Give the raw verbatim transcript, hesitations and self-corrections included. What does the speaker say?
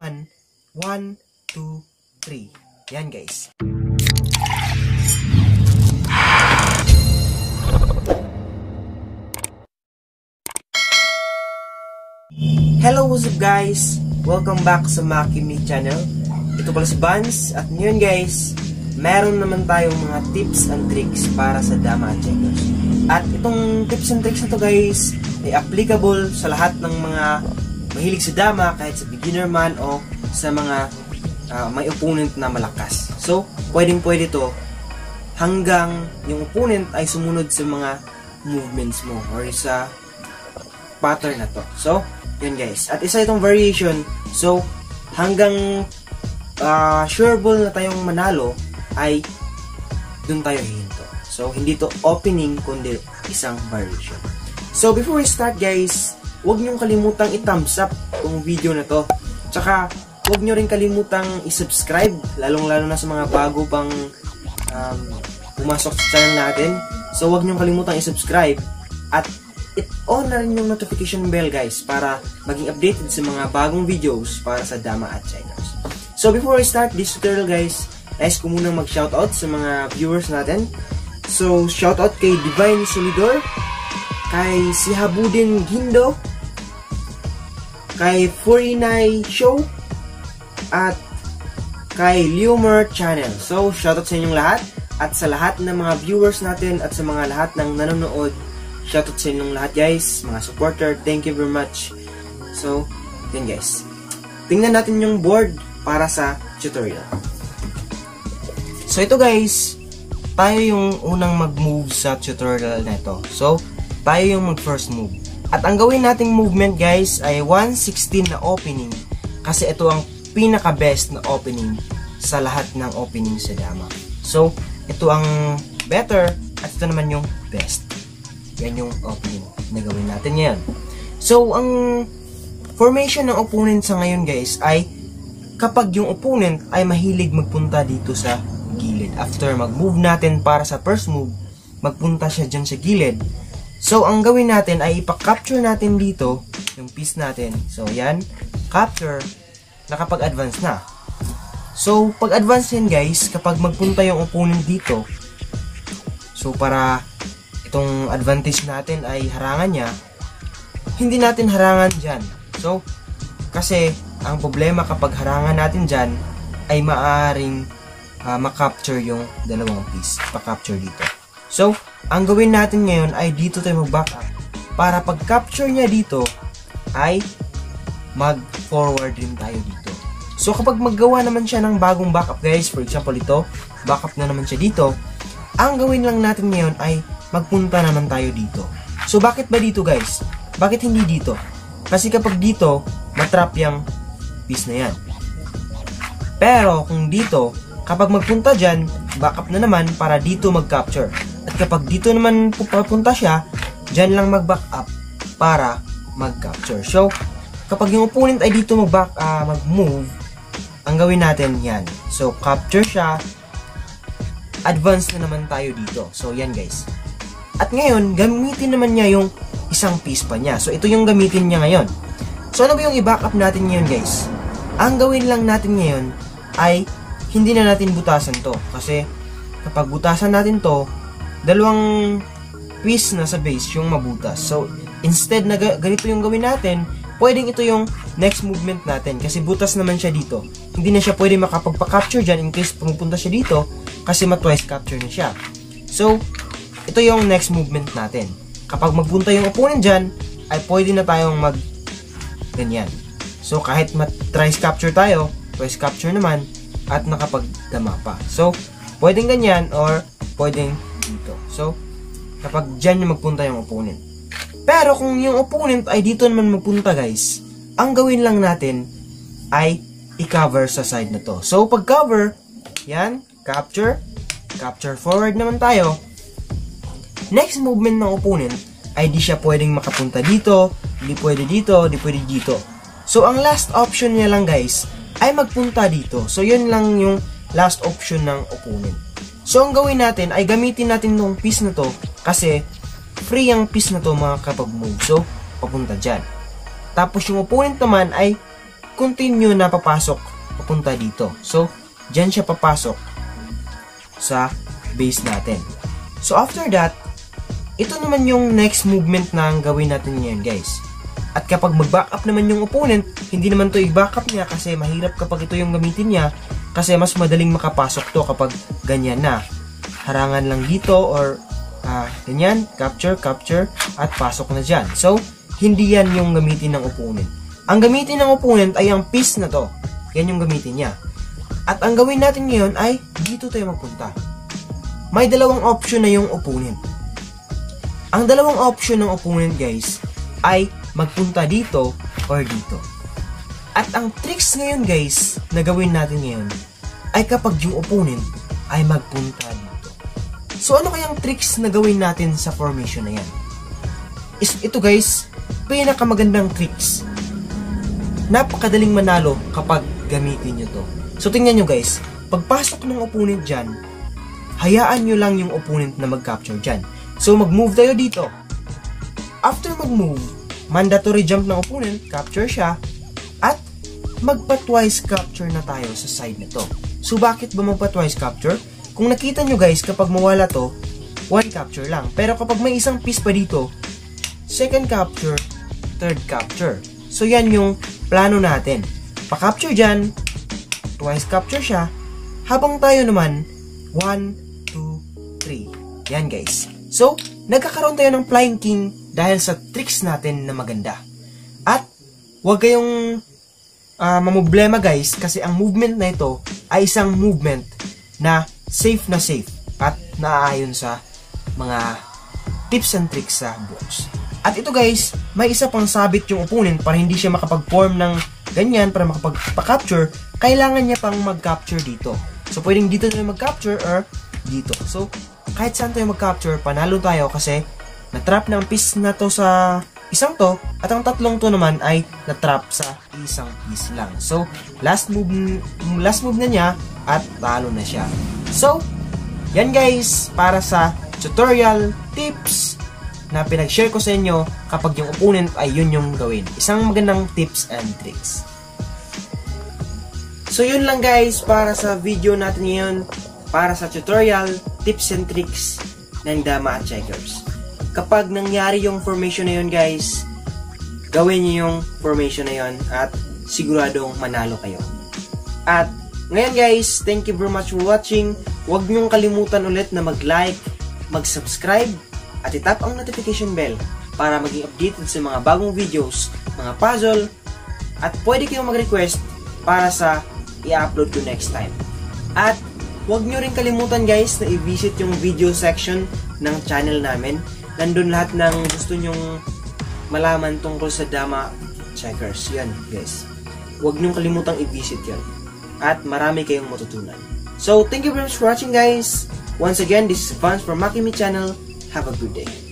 one, two, three. Yan guys. Hello, what's up guys? Welcome back sa Maki Me channel. Ito pala si Vance. At ngayon guys, meron naman tayong mga tips and tricks para sa Dama at Checkers. At itong tips and tricks na to guys ay applicable sa lahat ng mga mahilig sa Dama, kahit sa beginner man o sa mga uh, may opponent na malakas. So, pwedeng pwede to hanggang yung opponent ay sumunod sa mga movements mo or sa pattern na to. So, yun guys. At isa itong variation. So, hanggang uh, sure ball na tayong manalo ay dun tayo hihinto. So, hindi to opening kundi isang variation. So, before we start guys, huwag niyong kalimutang i-thumbs up itong video na to. Tsaka, huwag niyo rin kalimutang i-subscribe, lalong-lalo na sa mga bago pang um, pumasok sa channel natin. So, huwag niyong kalimutang i-subscribe at i-on na rin yung notification bell guys para maging updated sa mga bagong videos para sa Dama at Checkers. So, before I start this tutorial guys, nais ko munang mag-shoutout sa mga viewers natin. So, shoutout kay Divine Solidor, kay Sihabudin Gindo, kay Furinay Show, at kay Leomer Channel. So, shoutout sa inyong lahat at sa lahat ng mga viewers natin at sa mga lahat ng nanonood. Shoutout sa inyong lahat guys, mga supporter. Thank you very much. So, yun guys. Tingnan natin yung board para sa tutorial. So, ito guys, tayo yung unang mag-move sa tutorial na ito. So, tayo yung mag-first move. At ang gawin nating movement guys ay one sixteen na opening. Kasi ito ang pinaka-best na opening sa lahat ng opening sa Dama. So, ito ang better at ito naman yung best. Yan yung opening na gawin natin ngayon. So, ang formation ng opponent sa ngayon guys ay kapag yung opponent ay mahilig magpunta dito sa gilid. After mag-move natin para sa first move, magpunta siya dyan sa gilid. So, ang gawin natin ay ipa-capture natin dito yung piece natin. So, yan. Capture. Nakapag-advance na. So, pag-advance yan guys, kapag magpunta yung opponent dito, so para itong advantage natin ay harangan niya, hindi natin harangan dyan. So, kasi ang problema kapag harangan natin dyan ay maaaring uh, makapture yung dalawang piece. Pa-capture dito. So, ang gawin natin ngayon ay dito tayo mag-back up. Para pag-capture niya dito ay mag-forward din tayo dito. So, kapag maggawa naman siya ng bagong backup guys, for example ito, backup na naman siya dito, ang gawin lang natin ngayon ay magpunta naman tayo dito. So, bakit ba dito guys? Bakit hindi dito? Kasi kapag dito, matrap yung piece na yan. Pero, kung dito, kapag magpunta dyan, backup na naman para dito mag-capture. At kapag dito naman pupunta siya, dyan lang mag-backup para mag-capture. So, kapag yung opponent ay dito mag-back, uh, mag-move, ang gawin natin yan. So, capture siya, advance na naman tayo dito. So, yan guys. At ngayon, gamitin naman niya yung isang piece pa niya. So, ito yung gamitin niya ngayon. So, ano ba yung i-backup natin ngayon guys? Ang gawin lang natin ngayon ay hindi na natin butasan to. Kasi, kapag butasan natin to, dalawang piece na sa base yung mabutas. So, instead na ganito yung gawin natin, pwedeng ito yung next movement natin kasi butas naman siya dito. Hindi na siya pwede makapagpa-capture dyan in case pumupunta siya dito kasi ma-twice capture na siya. So, ito yung next movement natin. Kapag magpunta yung opponent dyan, ay pwede na tayong mag ganyan. So, kahit ma-twice capture tayo, twice capture naman, at nakapagdama pa. So, pwedeng ganyan or pwedeng dito. So, kapag dyan yung magpunta yung opponent. Pero kung yung opponent ay dito naman magpunta guys, ang gawin lang natin ay i-cover sa side na to. So, pag cover, yan, capture, capture forward naman tayo. Next movement ng opponent ay di siya pwedeng makapunta dito, di pwede dito, di pwede dito. So, ang last option niya lang guys ay magpunta dito. So, yun lang yung last option ng opponent. So, ang gawin natin ay gamitin natin tong piece na to kasi free ang piece na to mga kapag move. So, papunta dyan. Tapos yung opponent naman ay mag-continue na papasok papunta dito. So, dyan siya papasok sa base natin. So, after that, ito naman yung next movement na gawin natin ngayon, guys. At kapag mag-backup naman yung opponent, hindi naman to i-backup niya kasi mahirap kapag ito yung gamitin niya kasi mas madaling makapasok to kapag ganyan na. Harangan lang dito or uh, ganyan, capture, capture, at pasok na dyan. So, hindi yan yung gamitin ng opponent. Ang gamitin ng opponent ay ang piece na to. Yan yung gamitin niya. At ang gawin natin ngayon ay dito tayo magpunta. May dalawang option na yung opponent. Ang dalawang option ng opponent, guys, ay magpunta dito or dito. At ang tricks ngayon, guys, na gawin natin ngayon ay kapag yung opponent ay magpunta dito. So, ano kayang tricks na gawin natin sa formation na yan? Is, ito, guys, pinakamagandang tricks. Napakadaling manalo kapag gamitin nyo to. So, tingnan nyo, guys. Pagpasok ng opponent dyan, hayaan nyo lang yung opponent na mag-capture dyan. So, mag-move tayo dito. After mag-move, mandatory jump ng opponent, capture siya, at magpa-twice capture na tayo sa side nito. So, bakit ba magpa-twice capture? Kung nakita nyo, guys, kapag mawala to, one capture lang. Pero kapag may isang piece pa dito, second capture, third capture. So, yan yung plano natin. Pa-capture dyan, twice capture siya, habang tayo naman, one, two, three. Yan, guys. So, nagkakaroon tayo ng Flying King dahil sa tricks natin na maganda. At, huwag kayong uh, mamoblema, guys, kasi ang movement na ito ay isang movement na safe na safe at naaayon sa mga tips and tricks sa books. At ito, guys, may isa pang sabit yung opponent para hindi siya makapag-form ng ganyan, para makapag-capture, kailangan niya pang mag-capture dito. So, pwedeng dito tayo mag-capture or dito. So, kahit saan tayo mag-capture, panalo tayo kasi na-trap na ang piece na to sa isang to at ang tatlong to naman ay na-trap sa isang piece lang. So, last move last move na niya at talo na siya. So, yan, guys, para sa tutorial tips na pinag-share ko sa inyo kapag yung opponent ay yun yung gawin. Isang magandang tips and tricks. So, yun lang, guys, para sa video natin ngayon. Para sa tutorial, tips and tricks ng dama at checkers. Kapag nangyari yung formation na yun, guys, gawin niyo yung formation na yun at siguradong manalo kayo. At ngayon, guys, thank you very much for watching. Huwag niyong kalimutan ulit na mag-like, mag-subscribe, at itap ang notification bell para maging updated sa mga bagong videos, mga puzzle, at pwede kayong mag-request para sa i-upload ko next time. At huwag nyo rin kalimutan, guys, na i-visit yung video section ng channel namin. Nandun lahat ng gusto nyong malaman tungkol sa dama checkers. Yan, guys. Huwag nyong kalimutang i-visit yan. At marami kayong matutunan. So, thank you very much for watching, guys. Once again, this is Vance from Makimi Channel. Have a good day.